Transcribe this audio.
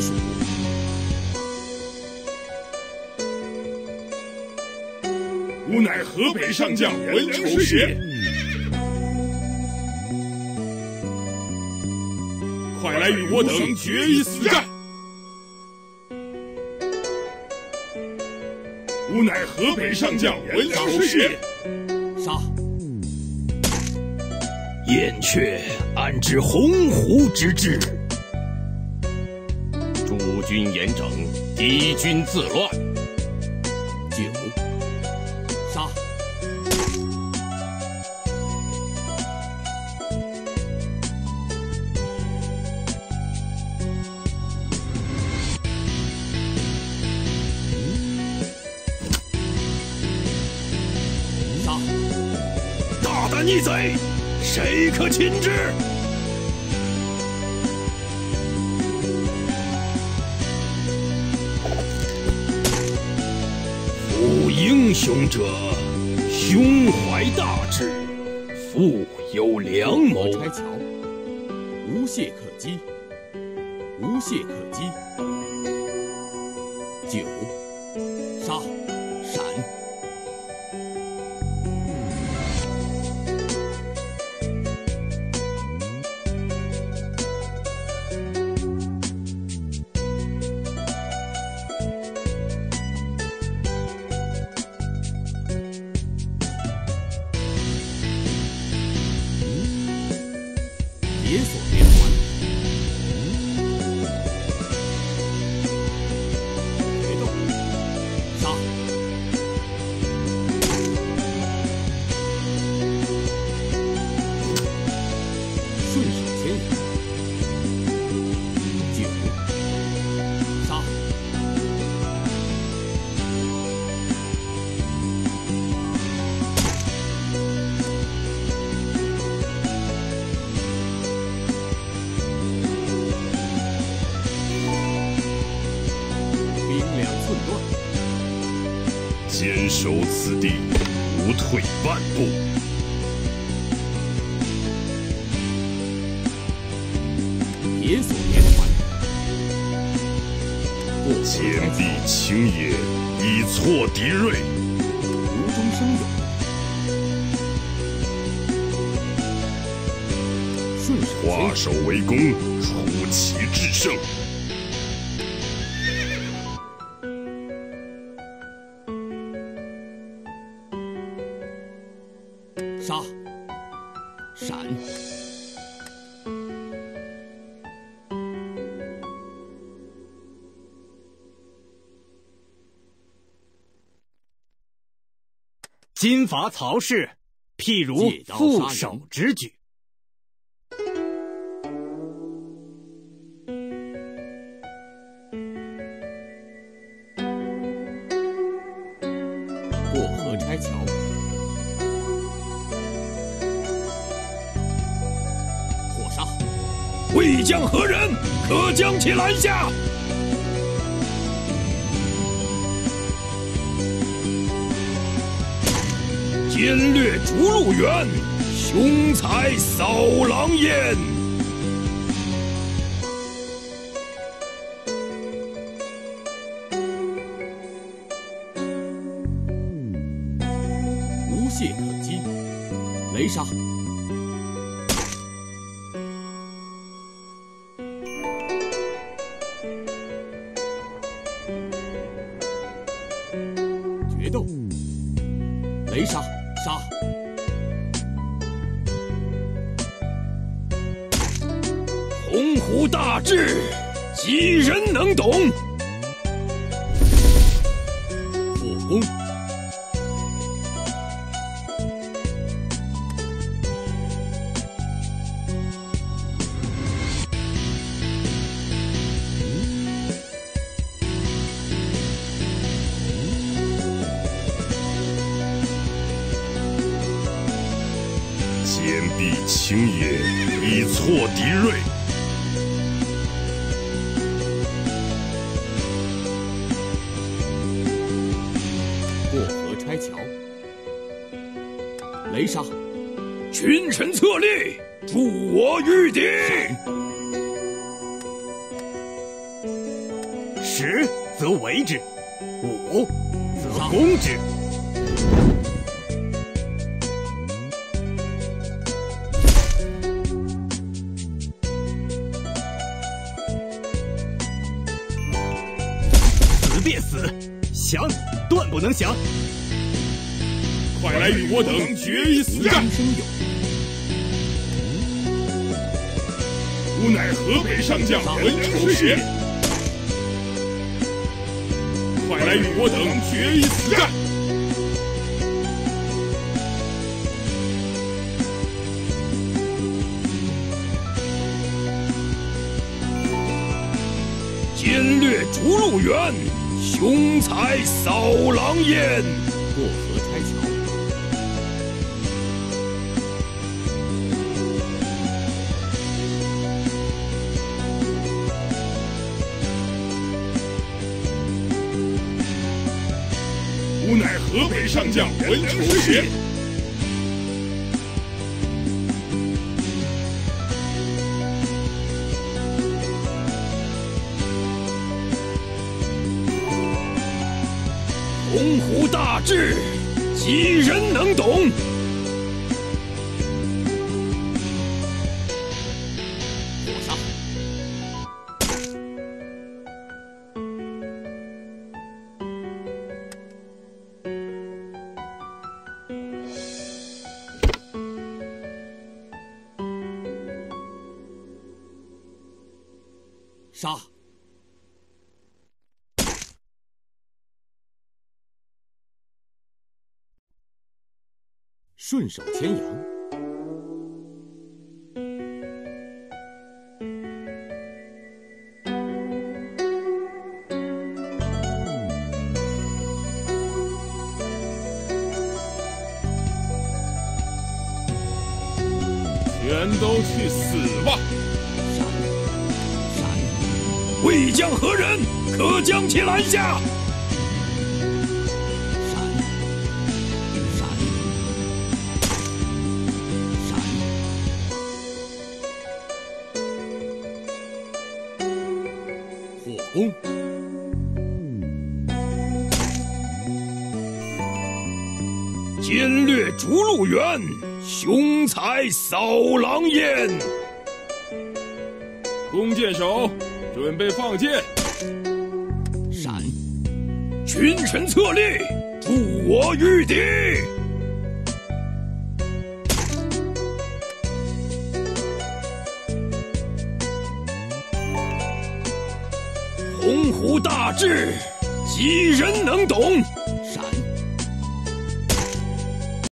属。 吾乃河北上将文良师也，快来与我等决一死战！吾乃河北上将文良师也。 杀！ 燕雀安知鸿鹄之志？ 诸军严整，敌军自乱。 9。杀！杀！ 大胆逆贼，谁可擒之？夫英雄者，胸怀大志，富有良谋。 拆桥，无懈可击，无懈可击。9。杀！闪！解锁连环，决斗，杀！顺手牵引，9。杀！兵粮寸断， 坚守此地，不退半步。 解锁连环，过河坚拆壁桥， 清野，以挫敌锐。 无中生有，顺手牵化引。 守为攻，出奇制胜。 杀！闪！ 今伐曹氏，譬如借刀覆杀人手之举。 过河拆桥，火杀！ 魏将何人？可将其拦下！奸掠逐鹿原，凶财扫狼烟。 无懈可击，雷杀！决斗，雷杀！杀！ 鸿鹄大志，几人能懂？ 火攻！ 坚壁清野，以挫敌锐。 过河拆桥，雷杀！ 群臣侧立，助我御敌。 则为之，武则攻之。死便死，降断不能降。 快来与我等决一死战！吾乃河北上将文丑学，快来与我等决一死战！ 奸掠逐鹿原，雄才扫狼烟。 过河拆桥， 吾乃河北上将文丑学， 鸿鹄大志，几人能懂？ 火杀！杀！顺手牵羊， 全都去死吧！ 杀人！杀人！ 魏将何人？可将其拦下！ 杀人！杀人！杀人！火攻！ 奸掠逐鹿原，雄才扫狼烟。 弓箭手，准备放箭！ 闪！ 群臣侧立，助我御敌！鸿鹄大志，几人能懂？